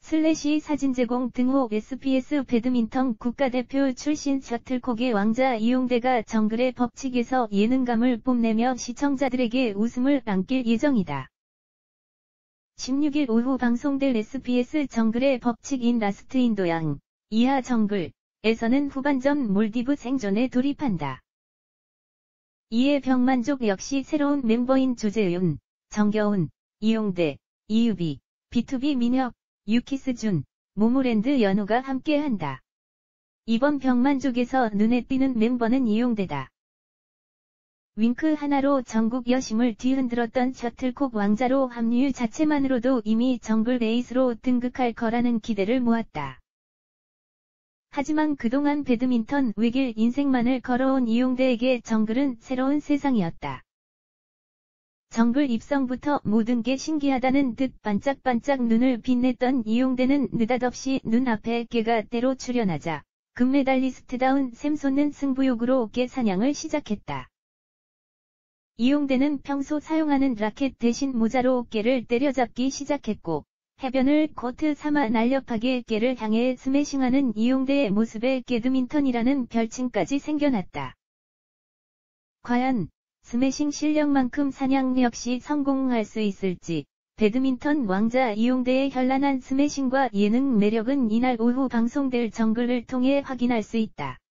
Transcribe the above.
사진 제공 등호 SPS 배드민턴 국가대표 출신 셔틀콕의 왕자 이용대가 정글의 법칙에서 예능감을 뽐내며 시청자들에게 웃음을 안길 예정이다. 16일 오후 방송될 SPS 정글의 법칙인 라스트 인도양 이하 정글에서는 후반전 몰디브 생존에 돌입한다. 이에 병만족 역시 새로운 멤버인 조재윤, 정겨운, 이용대, 이유비, B2B 민혁, 유키스준, 모모랜드 연우가 함께한다. 이번 병만족에서 눈에 띄는 멤버는 이용대다. 윙크 하나로 전국 여심을 뒤흔들었던 셔틀콕 왕자로 합류 자체만으로도 이미 정글 에이스로 등극할 거라는 기대를 모았다. 하지만 그동안 배드민턴 외길 인생만을 걸어온 이용대에게 정글은 새로운 세상이었다. 정글 입성부터 모든 게 신기하다는 듯 반짝반짝 눈을 빛냈던 이용대는 느닷없이 눈앞에 깨가 때로 출현하자 금메달리스트다운 샘솟는 승부욕으로 깨 사냥을 시작했다. 이용대는 평소 사용하는 라켓 대신 모자로 깨를 때려잡기 시작했고 해변을 코트 삼아 날렵하게 깨를 향해 스매싱하는 이용대의 모습에 깨드민턴이라는 별칭까지 생겨났다. 과연 스매싱 실력만큼 사냥 역시 성공할 수 있을지, 배드민턴 왕자 이용대의 현란한 스매싱과 예능 매력은 이날 오후 방송될 정글을 통해 확인할 수 있다.